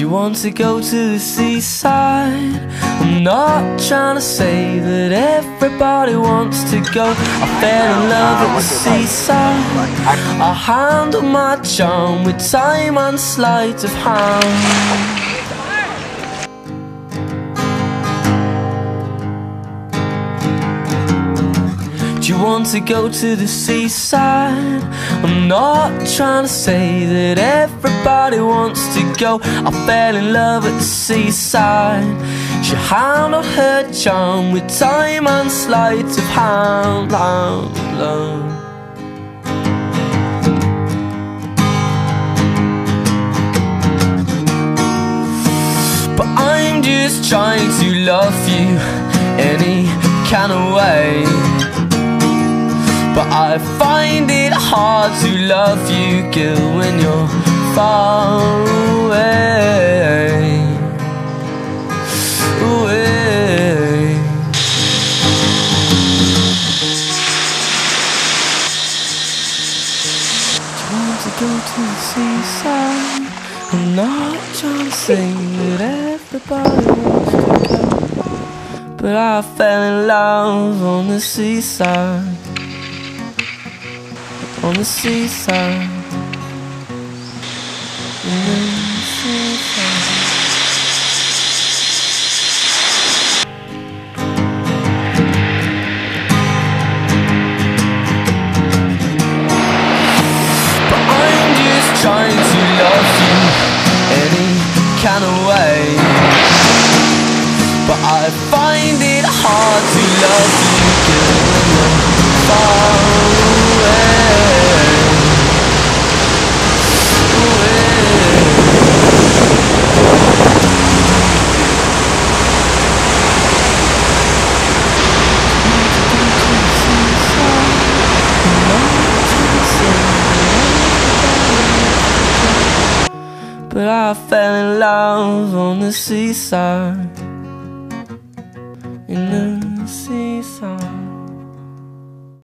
Do you want to go to the seaside? I'm not trying to say that everybody wants to go. I fell in love at the seaside. I handle my charm with time and sleight of hand. Do you want to go to the seaside? I'm not trying to say that everybody wants to go. I fell in love at the seaside. She handled her charm with time and sleight of hand. But I'm just trying to love you any kind of way. But I find it hard to love you, girl, when you're far away. Away. Do you want to go to the seaside? I'm not trying to say that everybody wants to go, but I fell in love on the seaside. On the seaside, on the seaside. But I'm just trying to love you any kind of way. But I find it hard to love you, girl, when you're far away. But I fell in love on the seaside, in the seaside.